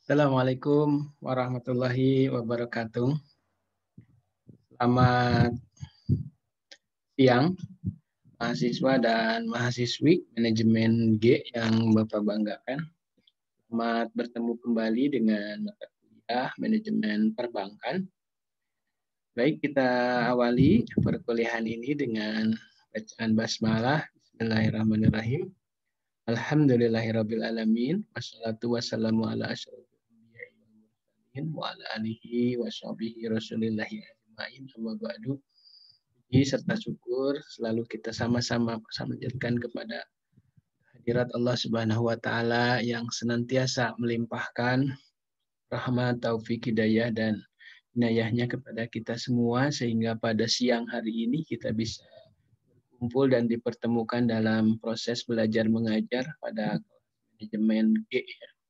Assalamualaikum warahmatullahi wabarakatuh. Selamat siang, mahasiswa dan mahasiswi manajemen G yang Bapak banggakan. Selamat bertemu kembali dengan mata kuliah manajemen perbankan. Baik, kita awali perkuliahan ini dengan bacaan basmalah. Bismillahirrahmanirrahim. Alhamdulillahirabbil alamin. Wassalatu wassalamu ala asyrofil anbiya'i wal mursalin wa ala alihi washabihi rasulillahi ajmain. Amma ba'du. Serta syukur selalu kita sama-sama panjatkan kepada hadirat Allah Subhanahu wa taala yang senantiasa melimpahkan rahmat, taufik, hidayah dan inayahnya kepada kita semua sehingga pada siang hari ini kita bisa kumpul dan dipertemukan dalam proses belajar mengajar pada manajemen G.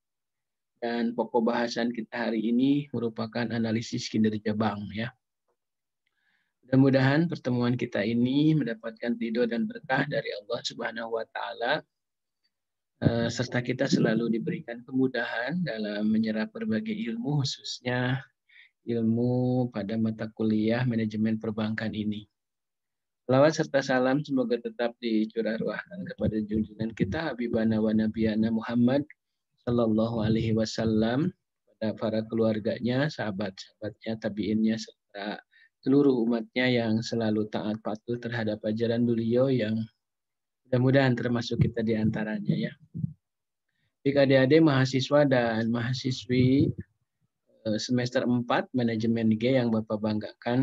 Dan pokok bahasan kita hari ini merupakan analisis kinerja bank ya. Mudah-mudahan pertemuan kita ini mendapatkan ridho dan berkah dari Allah Subhanahu wa taala serta kita selalu diberikan kemudahan dalam menyerap berbagai ilmu, khususnya ilmu pada mata kuliah manajemen perbankan ini. Salawat serta salam semoga tetap dicurahkan kepada junjungan kita Habibana wa Nabiyana Muhammad sallallahu alaihi wasallam, pada para keluarganya, sahabat-sahabatnya, tabiinnya serta seluruh umatnya yang selalu taat patuh terhadap ajaran beliau yang mudah-mudahan termasuk kita di antaranya ya. Jika adik-adik mahasiswa dan mahasiswi semester 4 manajemen G yang Bapak banggakan,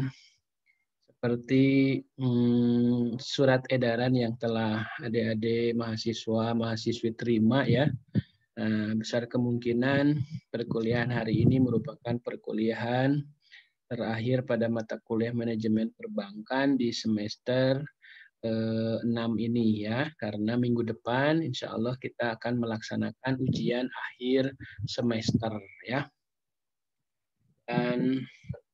seperti surat edaran yang telah adik-adik mahasiswi terima ya, besar kemungkinan perkuliahan hari ini merupakan perkuliahan terakhir pada mata kuliah manajemen perbankan di semester 6 ini ya, karena minggu depan insya Allah kita akan melaksanakan ujian akhir semester ya. Dan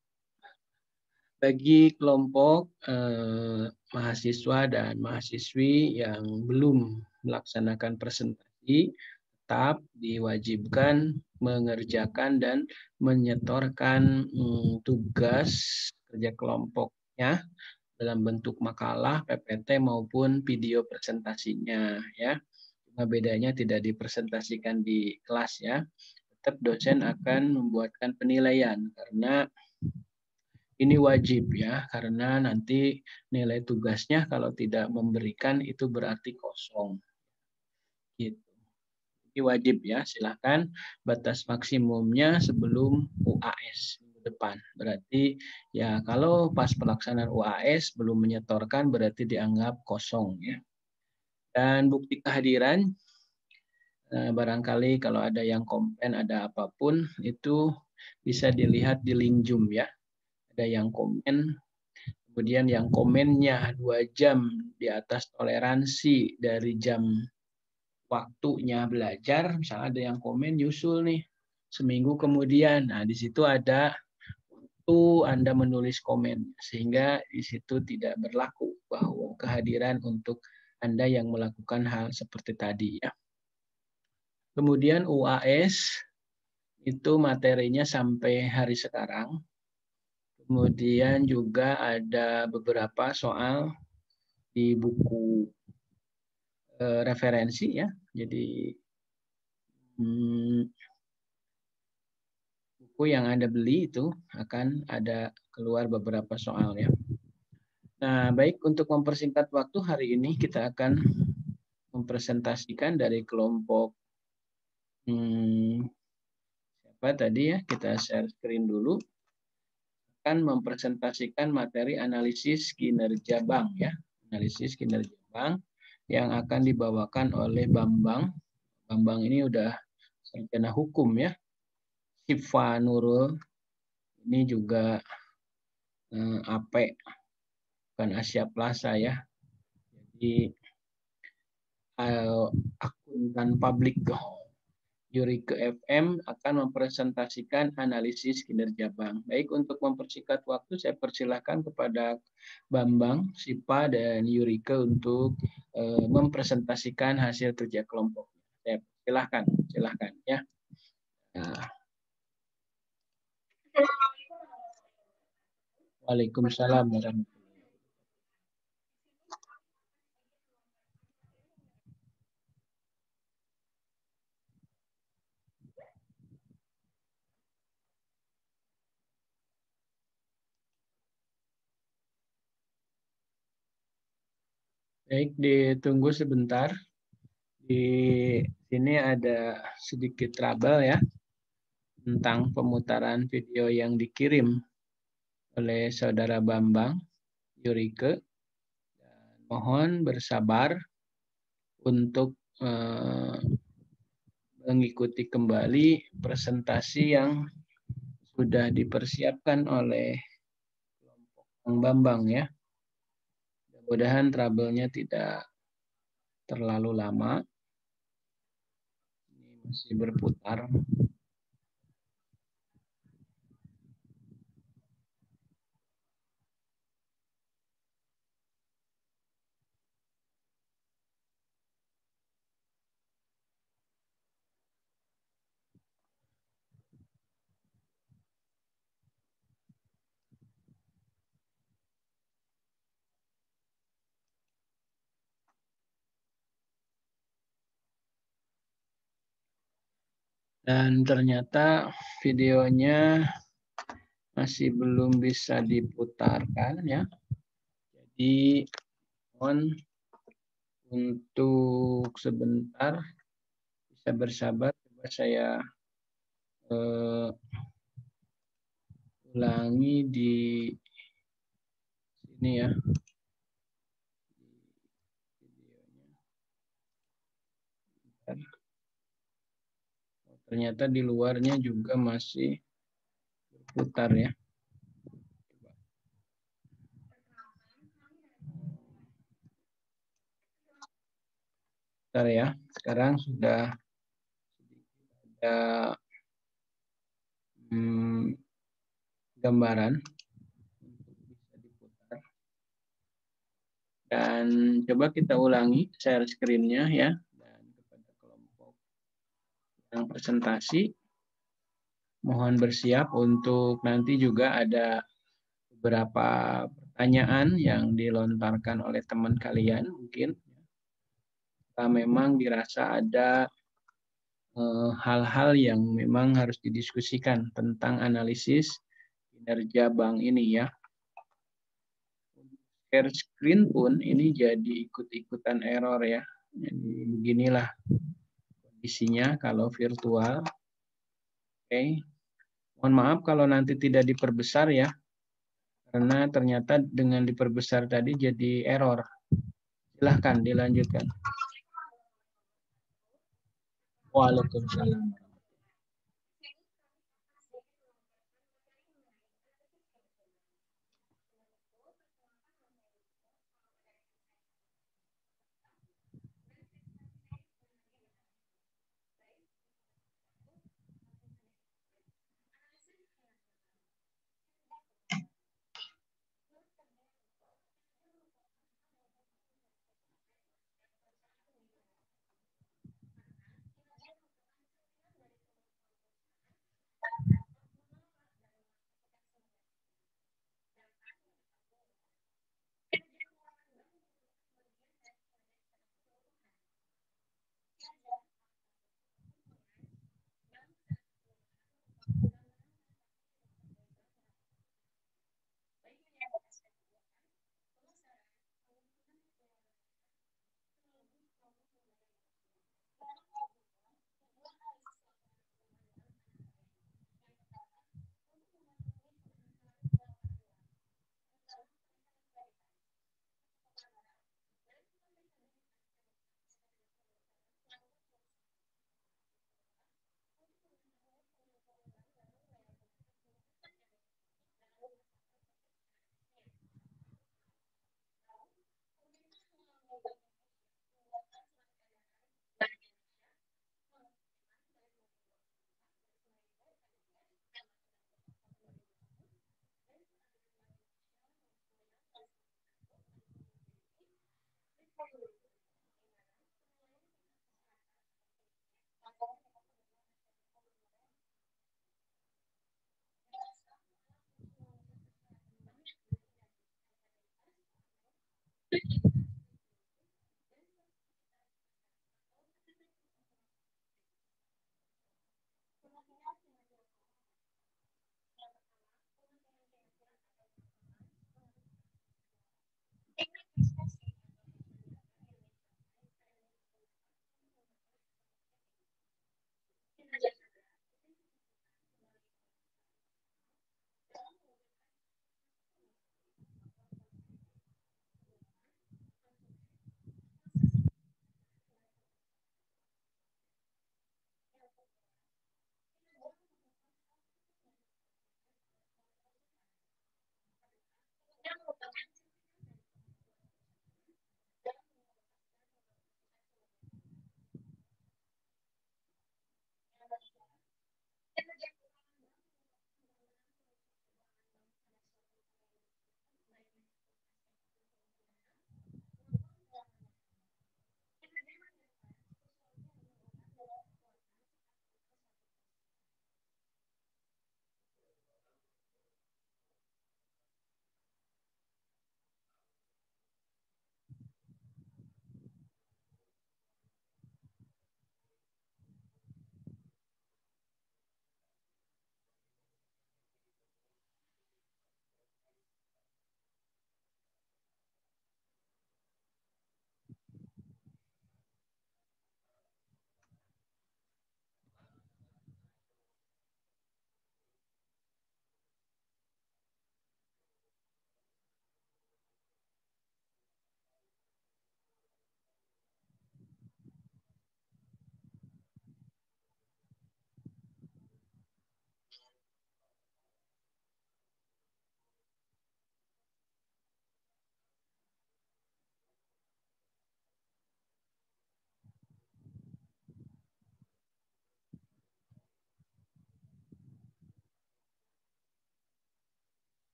bagi kelompok mahasiswa dan mahasiswi yang belum melaksanakan presentasi, tetap diwajibkan mengerjakan dan menyetorkan tugas kerja kelompoknya dalam bentuk makalah, PPT maupun video presentasinya ya. Cuma bedanya tidak dipresentasikan di kelas ya. Tetap dosen akan membuatkan penilaian karena ini wajib ya, karena nanti nilai tugasnya kalau tidak memberikan itu berarti kosong. Gitu. Ini wajib ya, silahkan batas maksimumnya sebelum UAS minggu depan. Berarti ya kalau pas pelaksanaan UAS belum menyetorkan berarti dianggap kosong ya. Dan bukti kehadiran, barangkali kalau ada yang komplain ada apapun itu bisa dilihat di Linjum ya. Ada yang komen, kemudian yang komennya 2 jam di atas toleransi dari jam waktunya belajar, misalnya ada yang komen nyusul nih seminggu kemudian. Nah, di situ ada waktu Anda menulis komen sehingga di situ tidak berlaku bahwa kehadiran untuk Anda yang melakukan hal seperti tadi ya. Kemudian UAS itu materinya sampai hari sekarang. Kemudian juga ada beberapa soal di buku referensi ya. Jadi buku yang Anda beli itu akan ada keluar beberapa soal ya. Nah, baik, untuk mempersingkat waktu hari ini kita akan mempresentasikan dari kelompok siapa tadi ya, kita share screen dulu. Akan mempresentasikan materi analisis kinerja bank ya. Analisis kinerja bank yang akan dibawakan oleh Bambang. Bambang ini udah sarjana hukum ya. Sifa Nurul ini juga AP bukan Asia Plaza ya. Jadi akuntan publik Yurike FM akan mempresentasikan analisis kinerja bank. Baik, untuk mempersingkat waktu saya persilahkan kepada Bambang, Sipa dan Yurike untuk mempresentasikan hasil kerja kelompok. Saya silahkan ya. Nah, Waalaikumsalam warahmatullahi. Baik, ditunggu sebentar. Di sini ada sedikit trouble ya tentang pemutaran video yang dikirim oleh Saudara Bambang Yurike. Mohon bersabar untuk mengikuti kembali presentasi yang sudah dipersiapkan oleh Bang Bambang ya. Mudah-mudahan trouble-nya tidak terlalu lama. Ini masih berputar. Dan ternyata videonya masih belum bisa diputarkan ya. Jadi mohon untuk sebentar bisa bersabar. Coba saya ulangi di sini ya. Ternyata di luarnya juga masih berputar ya. Bentar ya. Sekarang sudah ada gambaran untuk bisa diputar. Dan coba kita ulangi share screen-nya ya. Dan kepada kelompok yang presentasi, mohon bersiap untuk nanti juga ada beberapa pertanyaan yang dilontarkan oleh teman kalian mungkin. Kalau memang dirasa ada hal-hal yang memang harus didiskusikan tentang analisis kinerja bank ini ya. Share screen pun ini jadi ikut-ikutan error ya. Jadi beginilah kondisinya kalau virtual. Oke. Mohon maaf kalau nanti tidak diperbesar ya. Karena ternyata dengan diperbesar tadi jadi error. Silahkan dilanjutkan. Waalaikumsalam.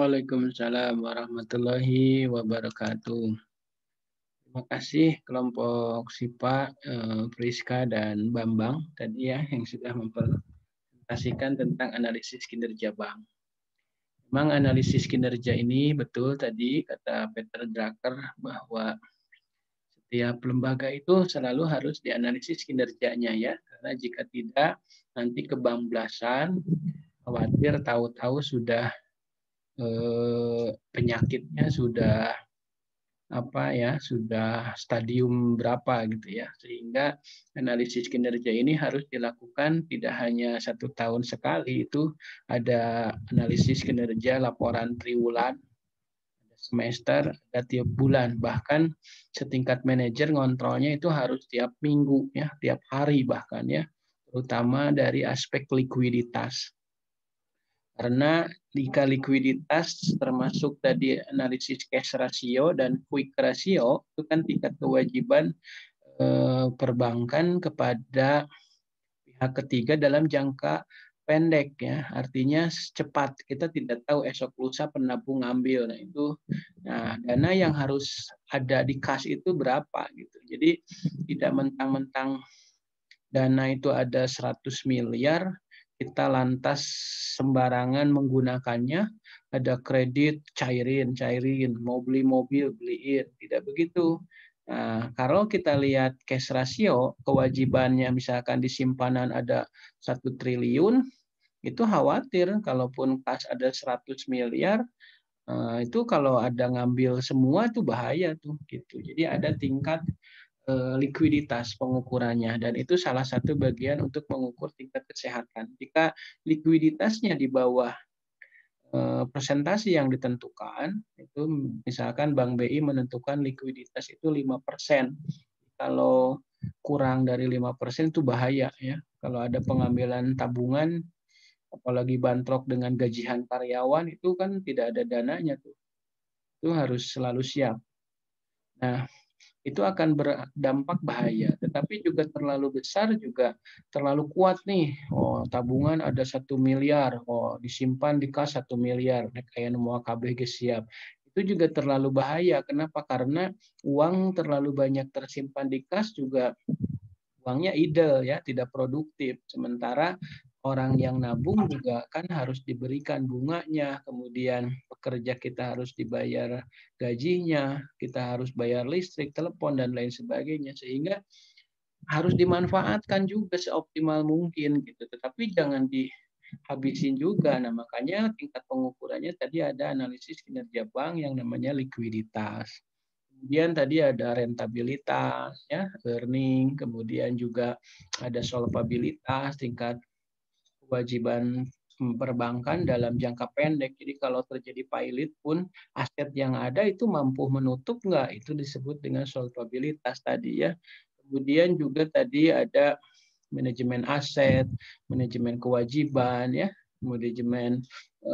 Waalaikumsalam warahmatullahi wabarakatuh. Terima kasih kelompok Sipa, Priska, dan Bambang tadi ya yang sudah mempresentasikan tentang analisis kinerja bank. Memang analisis kinerja ini betul tadi kata Peter Drucker bahwa setiap lembaga itu selalu harus dianalisis kinerjanya ya, karena jika tidak nanti kebablasan, khawatir tahu-tahu sudah penyakitnya sudah sudah stadium berapa gitu ya, sehingga analisis kinerja ini harus dilakukan tidak hanya 1 tahun sekali. Itu ada analisis kinerja laporan triwulan, semester, ada tiap bulan, bahkan setingkat manajer ngontrolnya itu harus tiap minggu ya, tiap hari bahkan ya, terutama dari aspek likuiditas. Karena jika likuiditas termasuk tadi analisis cash ratio dan quick ratio, itu kan tingkat kewajiban perbankan kepada pihak ketiga dalam jangka pendek ya, artinya cepat, kita tidak tahu esok lusa penabung ngambil. Nah dana yang harus ada di kas itu berapa gitu. Jadi tidak mentang-mentang dana itu ada 100 miliar, kita lantas sembarangan menggunakannya, ada kredit, cairin, mau beli mobil, beliin. Tidak begitu. Nah, kalau kita lihat cash ratio, kewajibannya misalkan di simpanan ada 1 triliun, itu khawatir kalaupun kas ada 100 miliar, itu kalau ada ngambil semua itu bahaya tuh gitu. Jadi ada tingkat likuiditas pengukurannya, dan itu salah satu bagian untuk mengukur tingkat kesehatan. Jika likuiditasnya di bawah presentasi yang ditentukan, itu misalkan Bank BI menentukan likuiditas itu 5%. Kalau kurang dari 5% itu bahaya ya. Kalau ada pengambilan tabungan, apalagi bantrok dengan gajian karyawan, itu kan tidak ada dananya tuh. Itu harus selalu siap. Nah, itu akan berdampak bahaya. Tetapi juga terlalu besar juga terlalu kuat nih. Oh, tabungan ada 1 miliar, oh disimpan di kas 1 miliar, kayak mau KBG siap. Itu juga terlalu bahaya. Kenapa? Karena uang terlalu banyak tersimpan di kas juga uangnya idle ya, tidak produktif. Sementara orang yang nabung juga kan harus diberikan bunganya, kemudian pekerja kita harus dibayar gajinya, kita harus bayar listrik, telepon, dan lain sebagainya, sehingga harus dimanfaatkan juga seoptimal mungkin gitu. Tetapi jangan dihabisin juga. Nah, makanya tingkat pengukurannya tadi ada analisis kinerja bank yang namanya likuiditas. Kemudian tadi ada rentabilitas, ya, earning, kemudian juga ada solvabilitas, tingkat kewajiban perbankan dalam jangka pendek. Jadi kalau terjadi pailit pun aset yang ada itu mampu menutup nggak? Itu disebut dengan solvabilitas tadi ya. Kemudian juga tadi ada manajemen aset, manajemen kewajiban ya, manajemen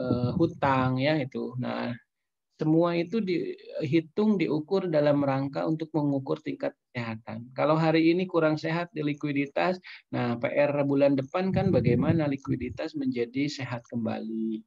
hutang ya itu. Nah, semua itu dihitung, diukur dalam rangka untuk mengukur tingkat kesehatan. Kalau hari ini kurang sehat di likuiditas, nah PR bulan depan kan bagaimana likuiditas menjadi sehat kembali.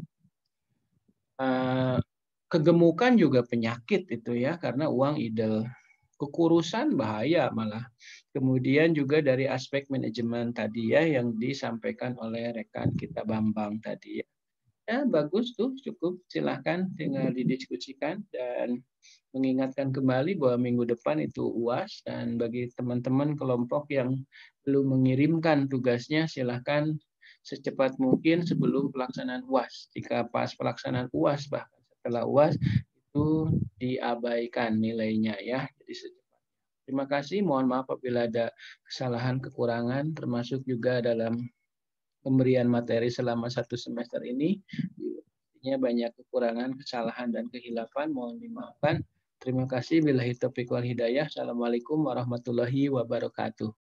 Kegemukan juga penyakit itu ya, karena uang idle. Kekurusan bahaya malah. Kemudian juga dari aspek manajemen tadi ya yang disampaikan oleh rekan kita Bambang tadi ya. Ya, bagus tuh, cukup. Silahkan tinggal didiskusikan dan mengingatkan kembali bahwa minggu depan itu UAS, dan bagi teman-teman kelompok yang belum mengirimkan tugasnya, silahkan secepat mungkin sebelum pelaksanaan UAS. Jika pas pelaksanaan UAS, bahkan setelah UAS, itu diabaikan nilainya ya. Jadi secepatnya. Terima kasih, mohon maaf apabila ada kesalahan, kekurangan, termasuk juga dalam pemberian materi selama 1 semester ini. Pastinya banyak kekurangan, kesalahan, dan kehilafan. Mohon dimaafkan. Terima kasih. Billahi taufiq wal hidayah. Assalamualaikum warahmatullahi wabarakatuh.